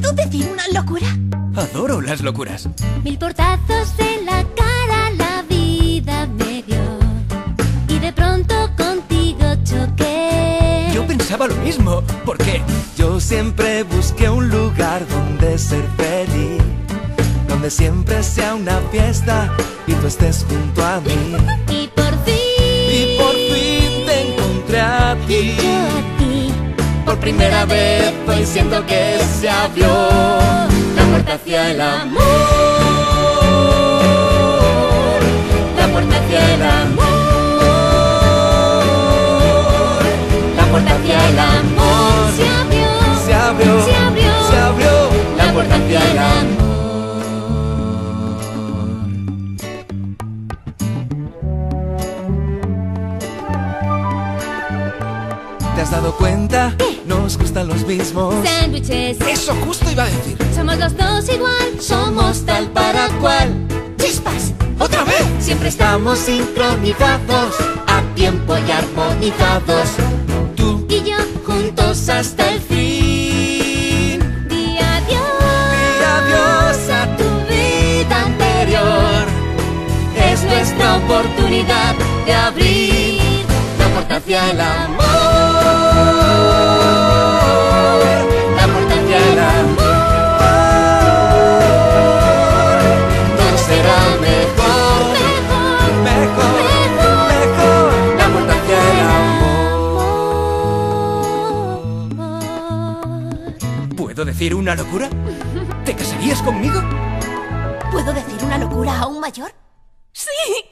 ¿Puedo decir una locura? Adoro las locuras. 1000 portazos en la cara la vida me dio y de pronto contigo choqué. Yo pensaba lo mismo, ¿por qué? Yo siempre busqué un lugar donde ser feliz, donde siempre sea una fiesta y tú estés junto a mí. Y por fin te encontré a ti. yo a ti. Por primera vez hoy siento que se abrió la puerta hacia el amor. La puerta hacia el amor. La puerta hacia el amor. Se abrió, Se abrió, se abrió, se abrió la puerta hacia el amor. ¿Te has dado cuenta? Nos gustan los mismos. Sándwiches, Eso justo iba a decir. somos los dos igual, somos tal para cual. ¡Chispas! ¡Otra vez! Siempre estamos sincronizados, a tiempo y armonizados. Tú Y yo, juntos hasta el fin. di adiós, Y adiós a tu vida anterior. Es nuestra oportunidad de abrir la puerta hacia el amor. La puerta hacia el amor. Todo será mejor, mejor, mejor, mejor. La puerta hacia el amor. ¿Puedo decir una locura? ¿Te casarías conmigo? ¿Puedo decir una locura aún mayor? ¡Sí!